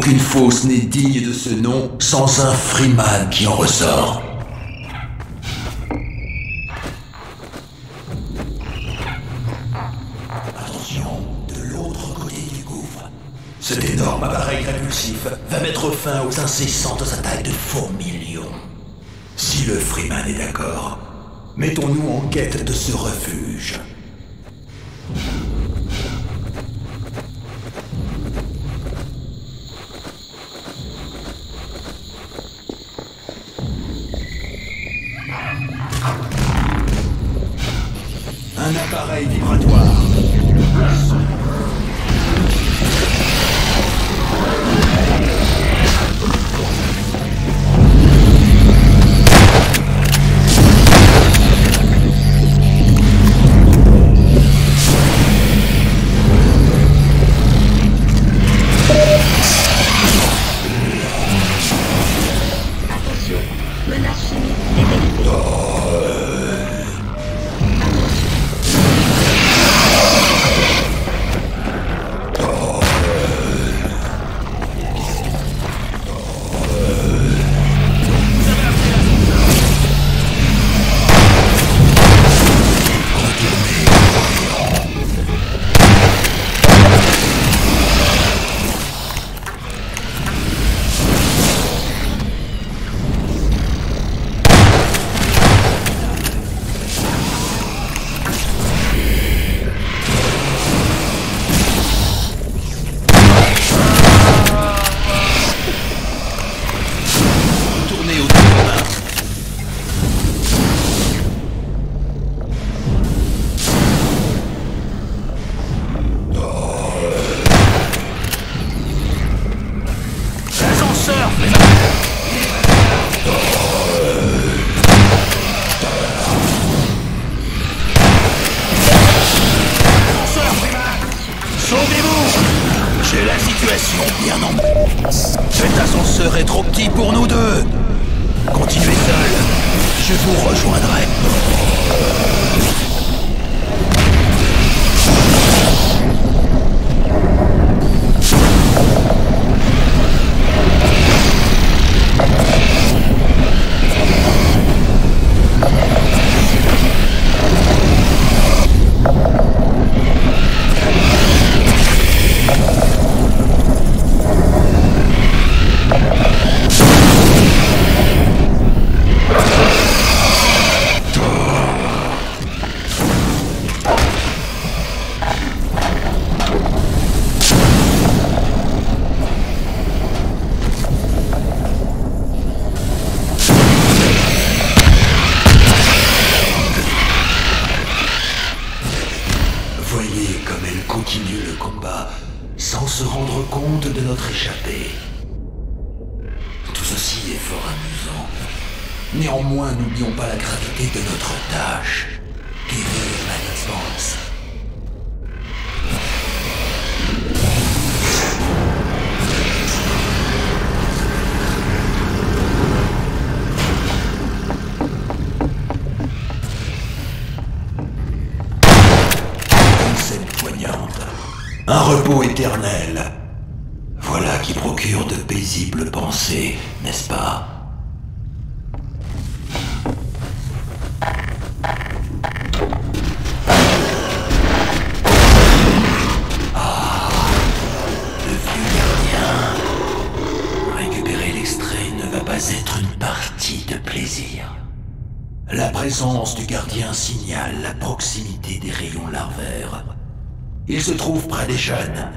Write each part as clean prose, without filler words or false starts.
Aucune fosse n'est digne de ce nom sans un Freeman qui en ressort. Attention, de l'autre côté du gouffre. Cet énorme appareil répulsif va mettre fin aux incessantes attaques de fourmilions. Si le Freeman est d'accord, mettons-nous en quête de ce refuge. Un appareil vibratoire. J'ai la situation bien en main. Cet ascenseur est trop petit pour nous deux. Continuez seul. Je vous rejoindrai. Voyez comme elle continue le combat sans se rendre compte de notre échappée. Tout ceci est fort amusant. Néanmoins, n'oublions pas la gravité de notre tâche. Guérir la distance. Un repos éternel. Voilà qui procure de paisibles pensées, n'est-ce pas? Ah, le vieux gardien. Récupérer l'extrait ne va pas être une partie de plaisir. La présence du gardien signale la proximité des rayons larvaires. Il se trouve près des jeunes.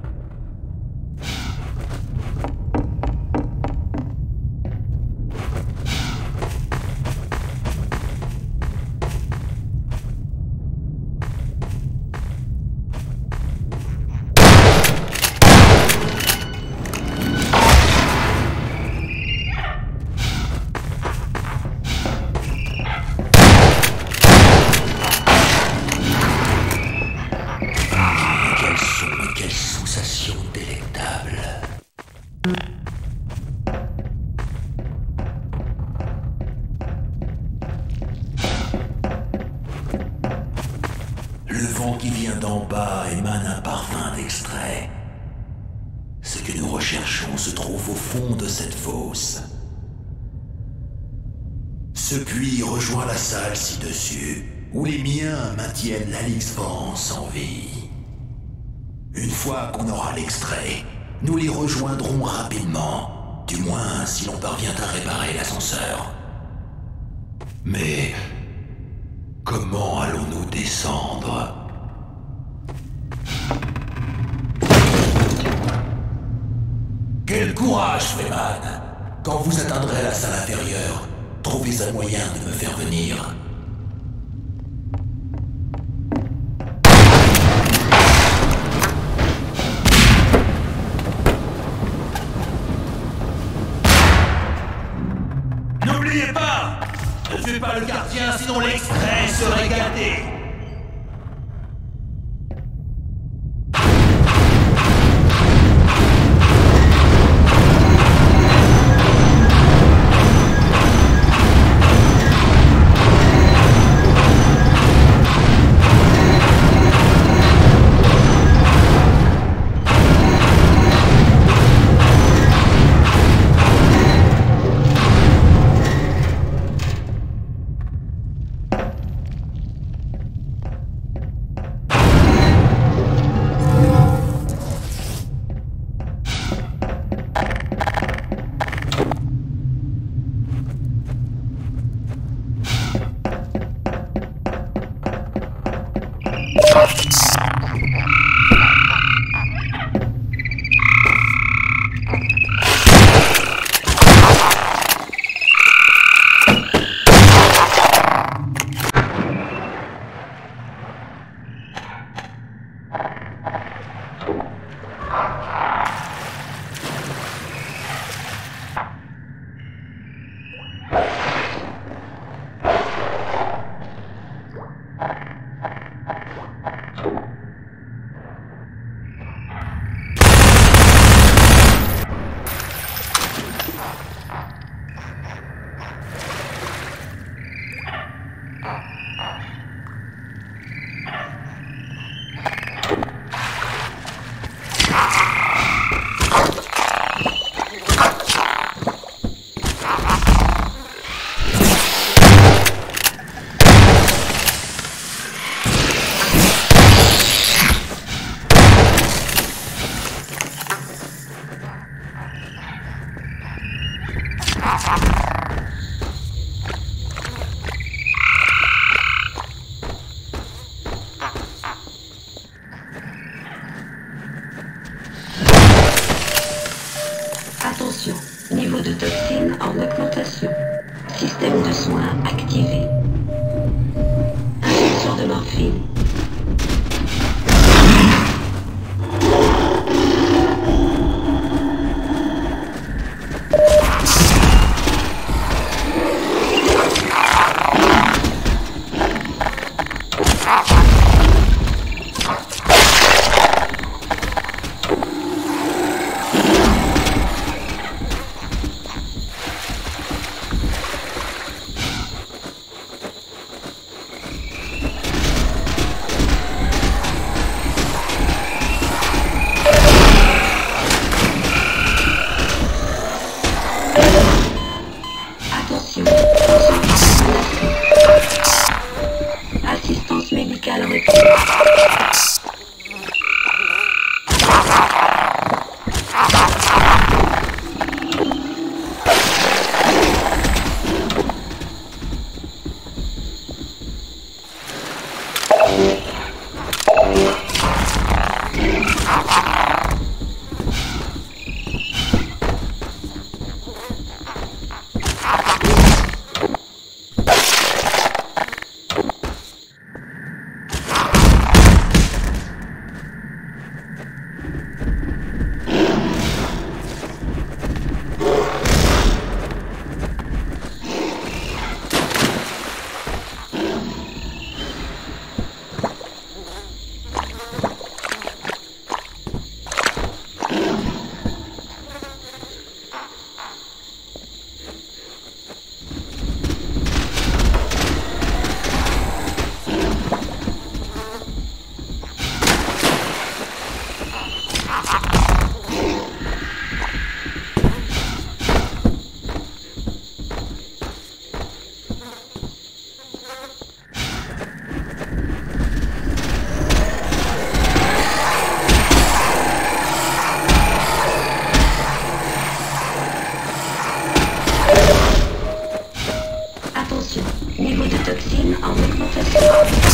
Quelle sensation délectable. Le vent qui vient d'en bas émane un parfum d'extrait. Ce que nous recherchons se trouve au fond de cette fosse. Ce puits rejoint la salle ci-dessus, où les miens maintiennent l'Alix Vance en vie. Une fois qu'on aura l'extrait, nous les rejoindrons rapidement, du moins si l'on parvient à réparer l'ascenseur. Mais comment allons-nous descendre ? Quel courage, Freeman! Quand vous atteindrez la salle inférieure, trouvez un moyen de me faire venir. N'oubliez pas! Ne tuez pas le gardien, sinon l'extrait serait gâté! Attention, niveau de toxine en augmentation. Système de soins activé. Injection de morphine. Assistance médicale requise. Attention, niveau de toxine en augmentation.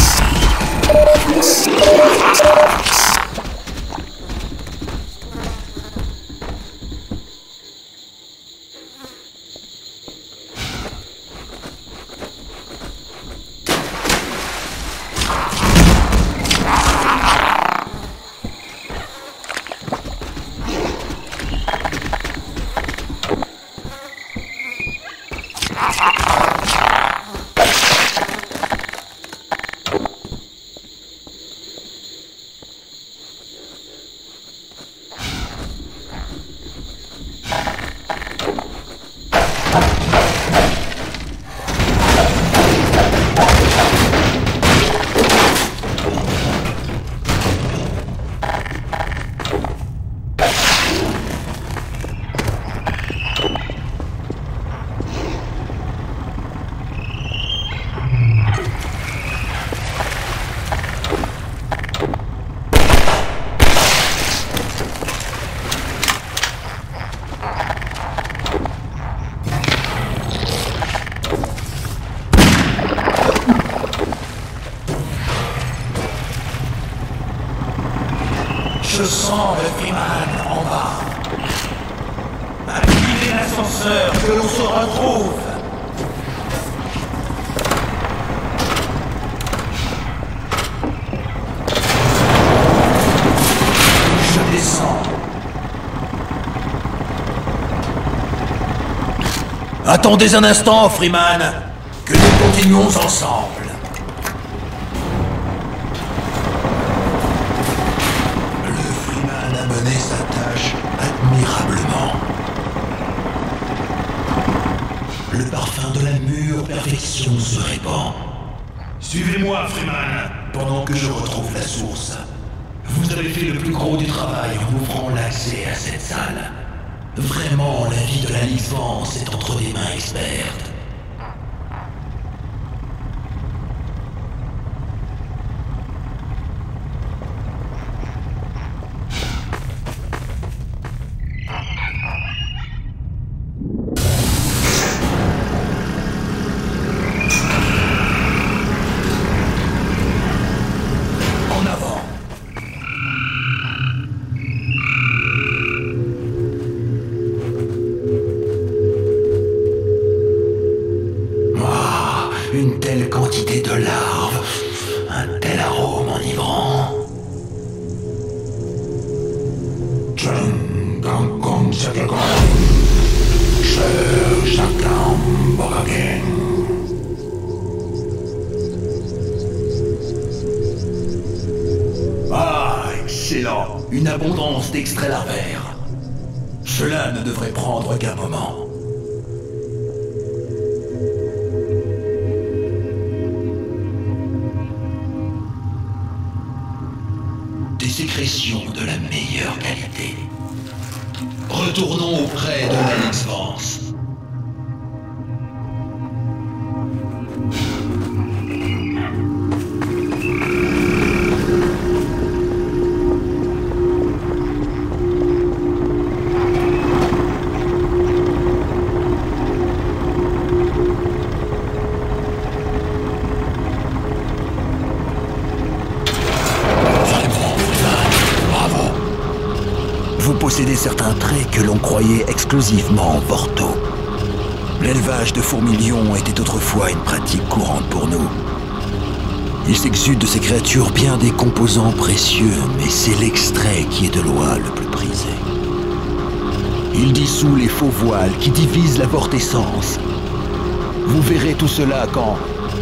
Je sens le Freeman en bas. Activez l'ascenseur, que l'on se retrouve. Je descends. Attendez un instant, Freeman, que nous continuons ensemble. Sa tâche admirablement. Le parfum de la mûre perfection se répand. Suivez-moi, Freeman, pendant que je retrouve la source. Vous avez fait le plus gros du travail en m'ouvrant l'accès à cette salle. Vraiment, la vie de la licence est entre des mains expertes. Une telle quantité de larves, un tel arôme enivrant. Ah, excellent! Une abondance d'extraits larvaires. Cela ne devrait prendre qu'un moment. Des sécrétions de la meilleure qualité. Retournons auprès de l'Alex Vance. Vous possédez certains traits que l'on croyait exclusivement mortaux. L'élevage de fourmilions était autrefois une pratique courante pour nous. Il s'exude de ces créatures bien des composants précieux, mais c'est l'extrait qui est de loin le plus prisé. Il dissout les faux voiles qui divisent la vortessence. Vous verrez tout cela quand...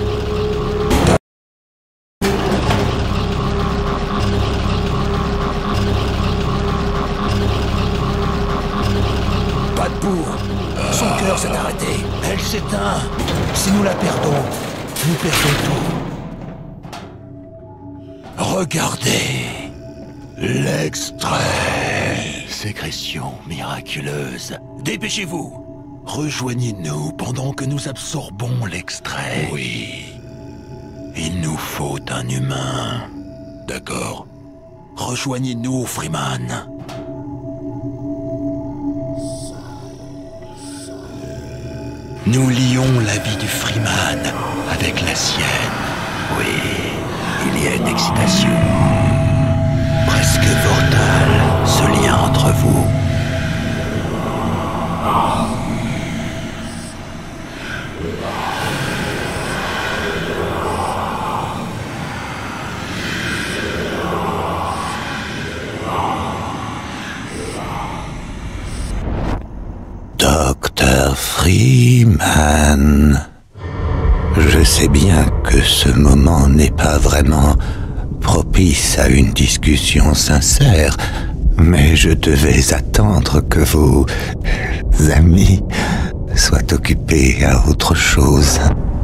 Pas de bourre. Son cœur s'est arrêté. Elle s'éteint. Si nous la perdons, nous perdons tout. Regardez. L'extrait. Sécrétion miraculeuse. Dépêchez-vous. Rejoignez-nous pendant que nous absorbons l'extrait. Oui. Il nous faut un humain. D'accord. Rejoignez-nous, Freeman. Nous lions la vie du Freeman avec la sienne. Oui, il y a une excitation presque mortale, ce lien entre vous. Dr. Freeman, je sais bien que ce moment n'est pas vraiment propice à une discussion sincère, mais je devais attendre que vos amis soient occupés à autre chose.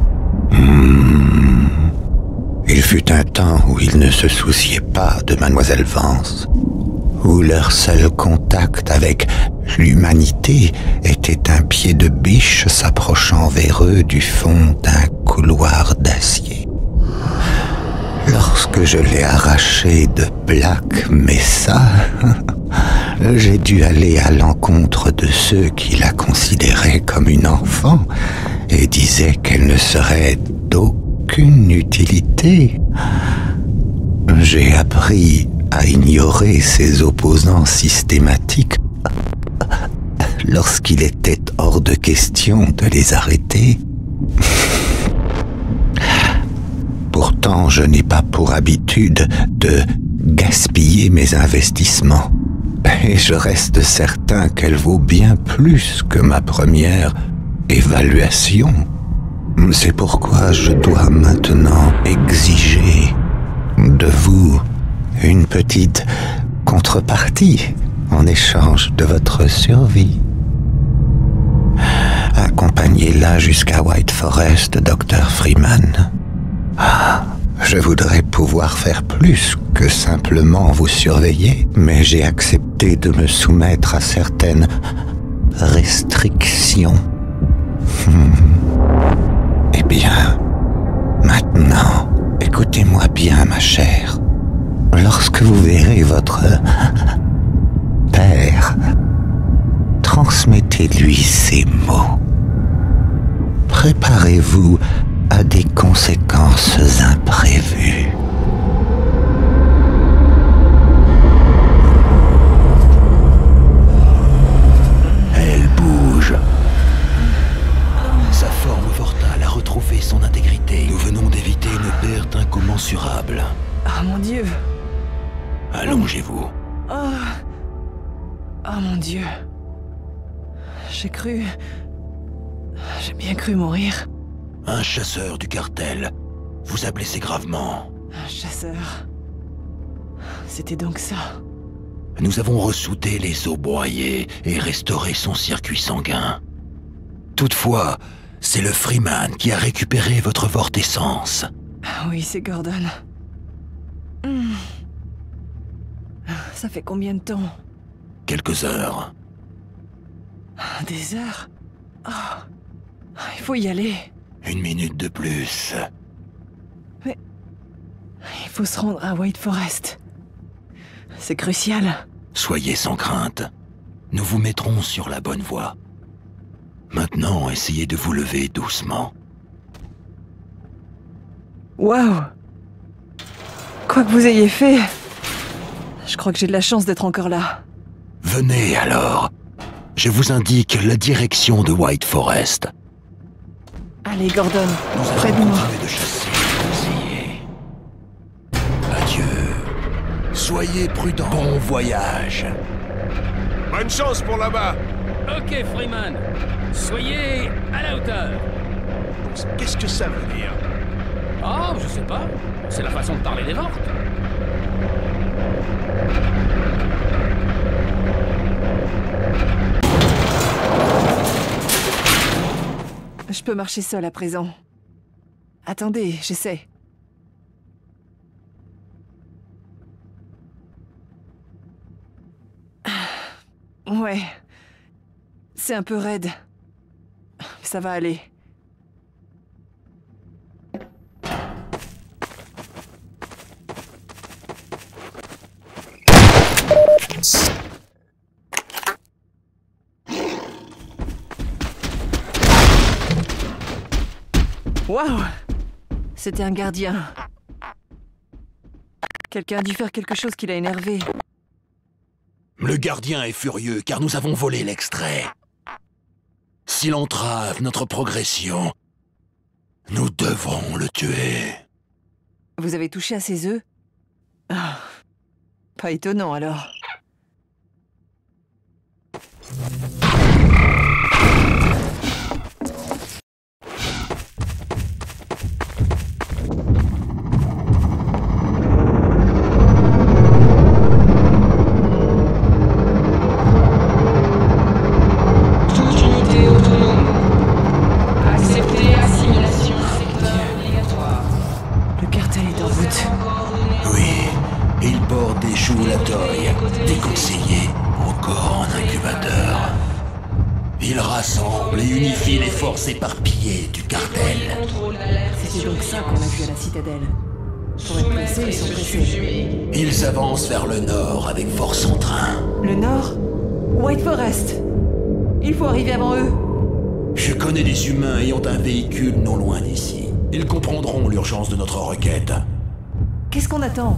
Il fut un temps où ils ne se souciaient pas de Mademoiselle Vance, où leur seul contact avec l'humanité était un pied de biche s'approchant vers eux du fond d'un couloir d'acier. Lorsque je l'ai arraché de Black Mesa, j'ai dû aller à l'encontre de ceux qui la considéraient comme une enfant et disaient qu'elle ne serait d'aucune utilité. J'ai appris à ignorer ses opposants systématiques lorsqu'il était hors de question de les arrêter. Pourtant, je n'ai pas pour habitude de gaspiller mes investissements. Et je reste certain qu'elle vaut bien plus que ma première évaluation. C'est pourquoi je dois maintenant exiger de vous une petite contrepartie en échange de votre survie. Accompagnez-la jusqu'à White Forest, Dr. Freeman. Je voudrais pouvoir faire plus que simplement vous surveiller, mais j'ai accepté de me soumettre à certaines restrictions. Eh bien, maintenant, écoutez-moi bien, ma chère. Lorsque vous verrez votre père, transmettez-lui ces mots. Préparez-vous à des conséquences imprévues. Elle bouge. Sa forme vortale a retrouvé son intégrité. Nous venons d'éviter une perte incommensurable. Ah mon Dieu. Allongez-vous. Oh mon Dieu. J'ai bien cru mourir. Un chasseur du cartel vous a blessé gravement. Un chasseur. C'était donc ça. Nous avons ressouté les os broyés et restauré son circuit sanguin. Toutefois, c'est le Freeman qui a récupéré votre vortessence. Oui, c'est Gordon. Ça fait combien de temps? Quelques heures. Des heures? Oh, il faut y aller. 1 minute de plus. Mais il faut se rendre à White Forest. C'est crucial. Soyez sans crainte. Nous vous mettrons sur la bonne voie. Maintenant, essayez de vous lever doucement. Waouh! Quoi que vous ayez fait, je crois que j'ai de la chance d'être encore là. Venez alors. Je vous indique la direction de White Forest. Allez, Gordon, Nous près de allons moi. continuer de chasser et conseiller. Adieu. Soyez prudents. Bon voyage. Bonne chance pour là-bas. Ok, Freeman. Soyez à la hauteur. Qu'est-ce que ça veut dire? Oh, je sais pas. C'est la façon de parler des Vortes. Je peux marcher seul à présent. Attendez, j'essaie. Ouais. C'est un peu raide. Ça va aller. Waouh! C'était un gardien. Quelqu'un a dû faire quelque chose qui l'a énervé. Le gardien est furieux car nous avons volé l'extrait. S'il entrave notre progression, nous devrons le tuer. Vous avez touché à ses œufs? Ah, pas étonnant alors. Toute unité autonome. Accepter assimilation secteur obligatoire. Le cartel est en route. Oui, il porte des choulatoy, des conseillers, encore en incubateur. Il rassemble et unifie les forces éparpillées du cartel. Contrôle d'alerte. C'était donc ça qu'on a vu à la citadelle. Pour être pressés, ils sont pressés. Ils avancent vers le nord avec force en train. Le nord? White Forest. Il faut arriver avant eux. Je connais des humains ayant un véhicule non loin d'ici. Ils comprendront l'urgence de notre requête. Qu'est-ce qu'on attend?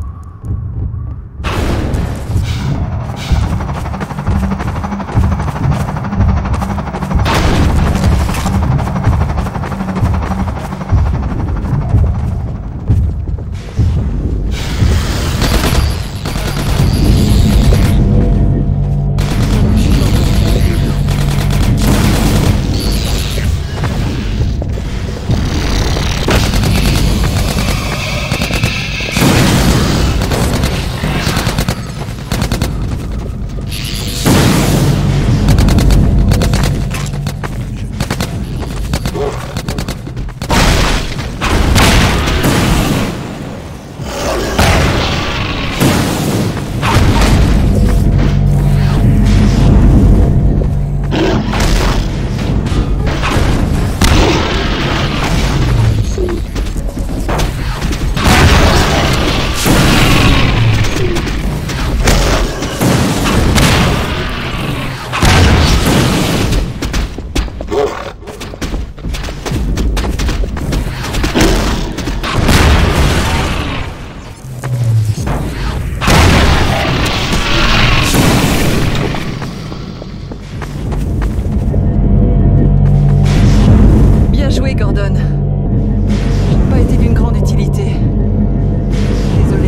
Gordon. J'ai pas été d'une grande utilité. Désolé.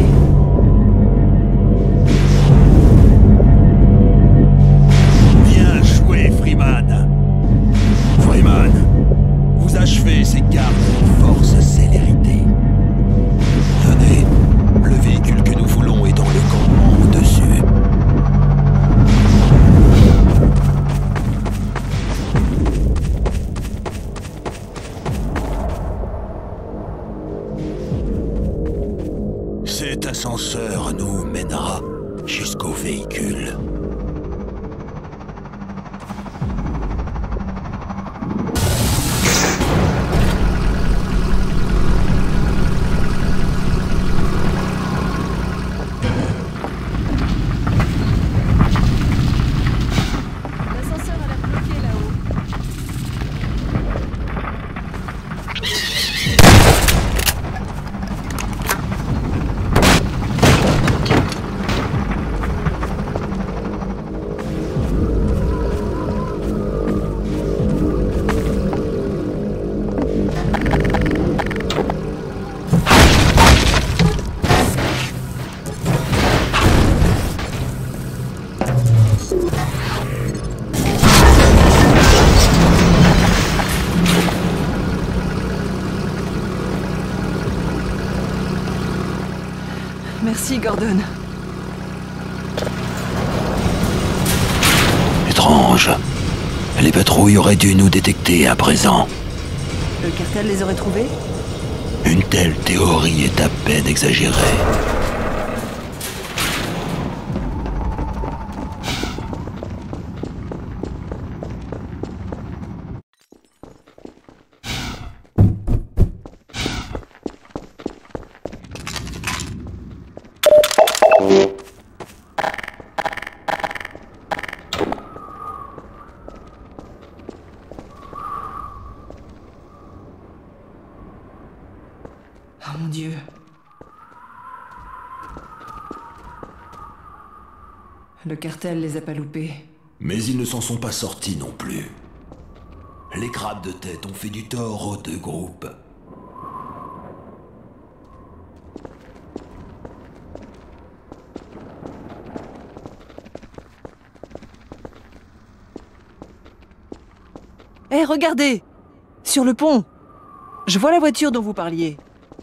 Bien joué, Freeman. Freeman, vous achevez ces gardes avec force et célérité. Venez, le véhicule que nous voulons est dans le campement au-dessus. Cet ascenseur nous mènera jusqu'au véhicule. L'ascenseur a l'air bloqué là-haut. Merci, Gordon. Étrange. Les patrouilles auraient dû nous détecter à présent. Le cartel les aurait trouvés? Une telle théorie est à peine exagérée. Oh mon Dieu. Le cartel les a pas loupés. Mais ils ne s'en sont pas sortis non plus. Les crabes de tête ont fait du tort aux deux groupes. Hé, regardez! Sur le pont! Je vois la voiture dont vous parliez.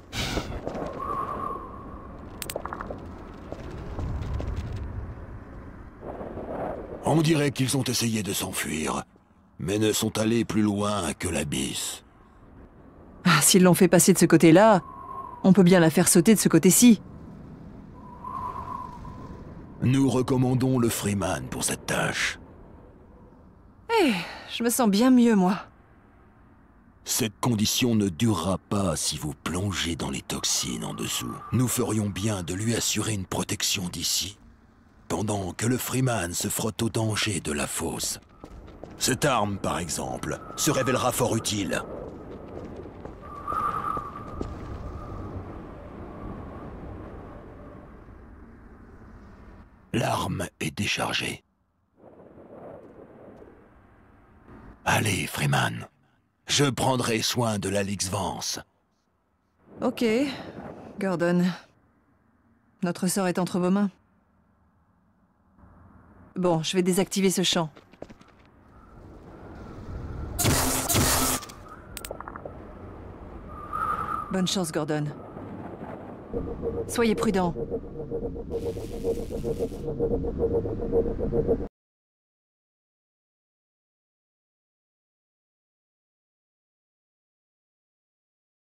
On dirait qu'ils ont essayé de s'enfuir, mais ne sont allés plus loin que l'abysse. Ah, s'ils l'ont fait passer de ce côté-là, on peut bien la faire sauter de ce côté-ci. Nous recommandons le Freeman pour cette tâche. Je me sens bien mieux, moi. Cette condition ne durera pas si vous plongez dans les toxines en dessous. Nous ferions bien de lui assurer une protection d'ici, pendant que le Freeman se frotte au danger de la fosse. Cette arme, par exemple, se révélera fort utile. L'arme est déchargée. Allez, Freeman. Je prendrai soin de l'Alyx Vance. Ok, Gordon. Notre sort est entre vos mains. Bon, je vais désactiver ce champ. Bonne chance, Gordon. Soyez prudent.